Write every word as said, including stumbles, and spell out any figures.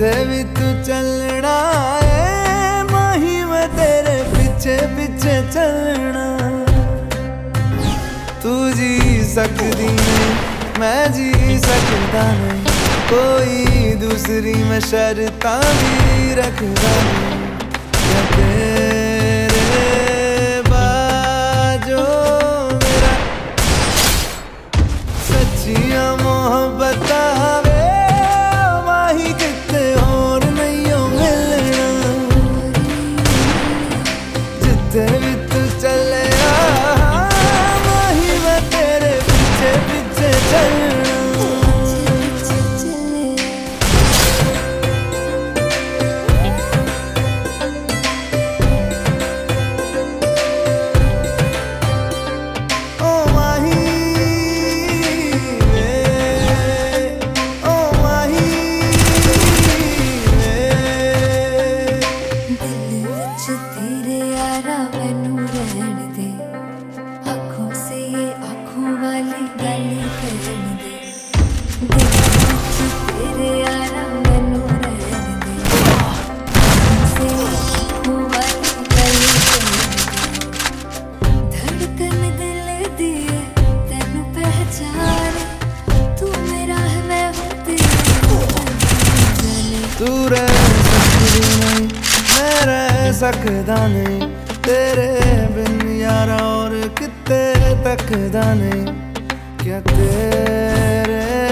जिथे भी तू चलना है माही मैं तेरे पीछे पीछे चलना। तू जी सकदी नहीं मैं जी सकदा नहीं, कोई दूसरी मैं शर्तां भी रखदा नहीं। क्या तेरे बाजो मेरा सच्चियां मोहब्बत वे माही किते होर नहीं मिलना। जिथे भी तू चले माही मैं तेरे पीछे पीछे चलना। तू रह सकदी नहीं मैं रह सकदा नहीं, तेरे बिन यारा और किते तकदा नहीं। क्या तेरे